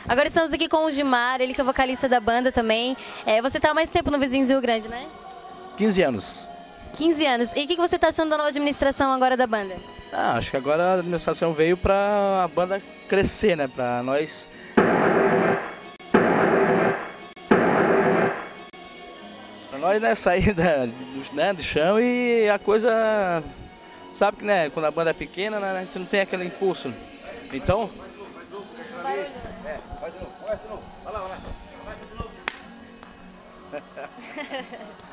Agora estamos aqui com o Gilmar, ele que é vocalista da banda também. Você está há mais tempo no Vizinhos Rio Grande, né? 15 anos. 15 anos. E o que você está achando da nova administração agora da banda? Acho que agora a administração veio para a banda crescer, né? Para nós... Para nós, né, sair do chão e a coisa... Sabe que, né, quando a banda é pequena, né, a gente não tem aquele impulso. Então... Faz de novo, vai lá. Faz de novo.